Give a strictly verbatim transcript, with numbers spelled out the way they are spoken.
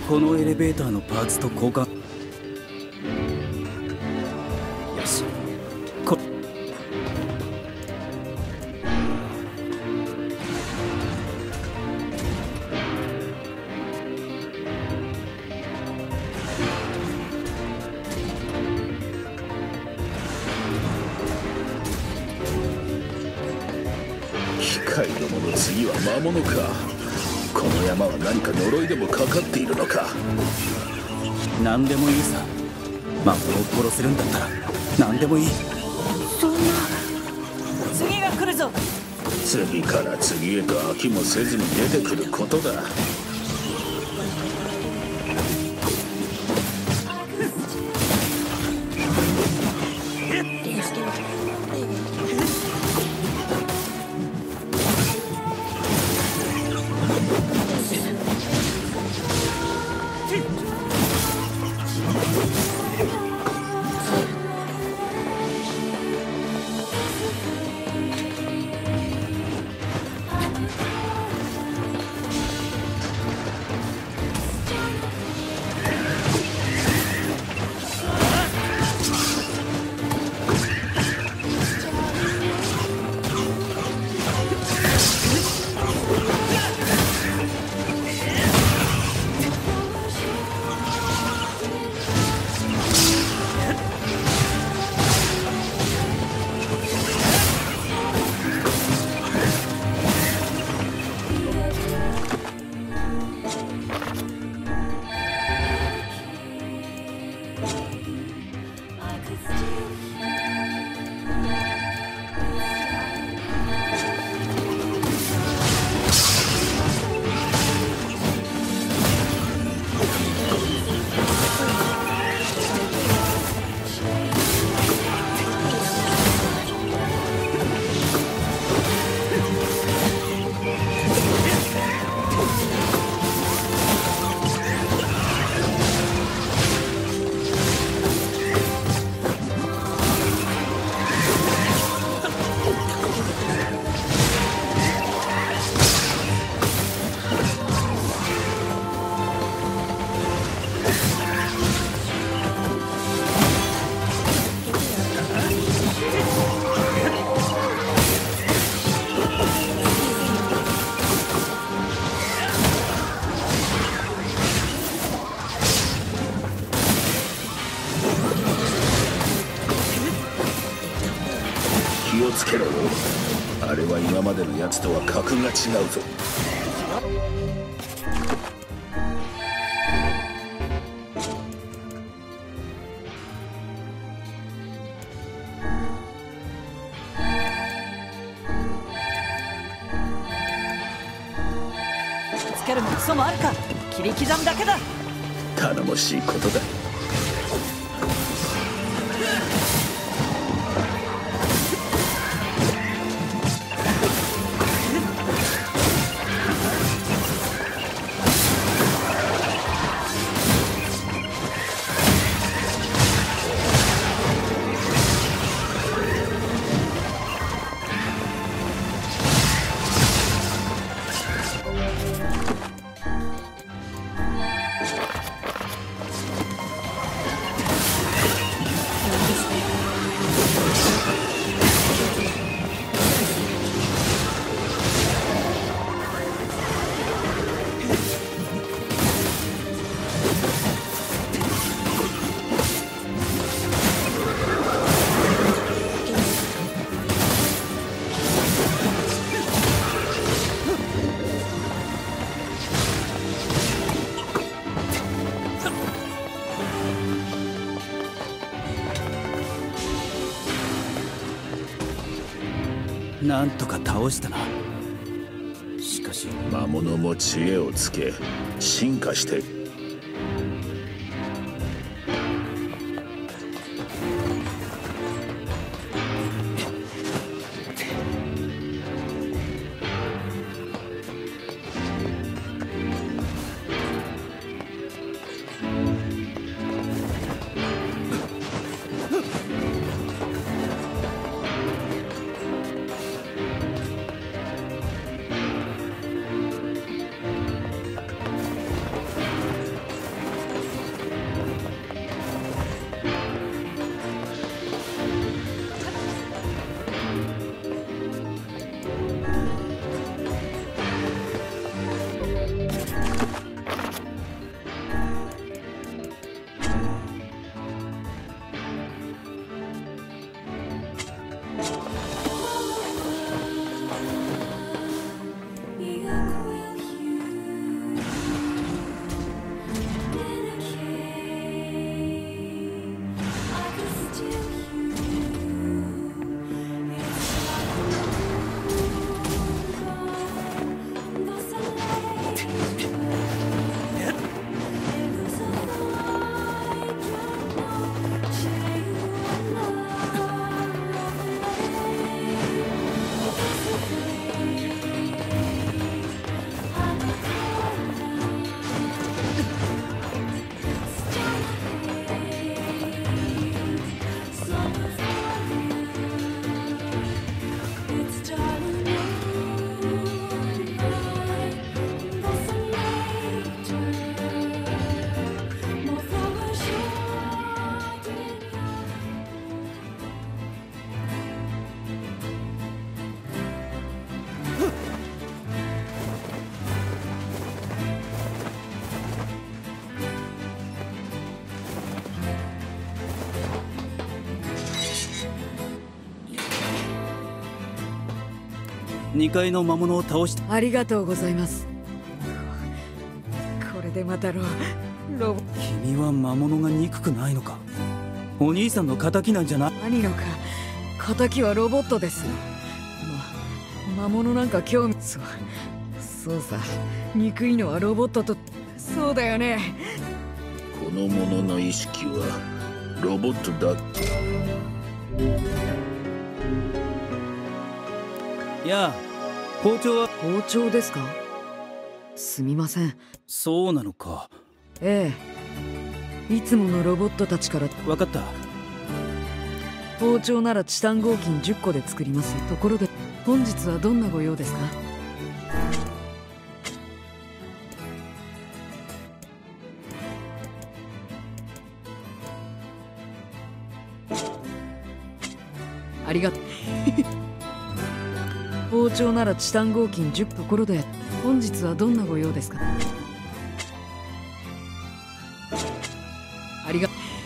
このエレベーターのパーツと交換。よし、こ機械どもの次は魔物か。この山は何か呪いでもかかっているのか。 何でもいいさ。魔物を殺せるんだったら何でもいい。 そんな。次が来るぞ。 次から次へと飽きもせずに出てくることだ。気をつけろよ。あれは今までのやつとは格が違うぞ。 つけるもクソもあるか。切り刻むだけだ。 頼もしいことだ。 なんとか倒したな。しかし魔物も知恵をつけ進化してにかいの魔物を倒して。 ありがとうございます。これでまたロロボ君は魔物が憎くないのか。お兄さんの敵なんじゃない。 兄のか敵はロボットです。ま魔物なんか興味そうそうさ。憎いのはロボットと。そうだよね。 この者の意識はロボットだ。 いや、包丁は。 包丁ですか。すみません。 そうなのか。 ええ、いつものロボットたちから。 分かった。 包丁ならチタン合金じゅっこで作ります。ところで本日はどんなご用ですか。ありがとう。包丁ならチタン合金じゅっところで本日はどんなご用ですか。ありがとう。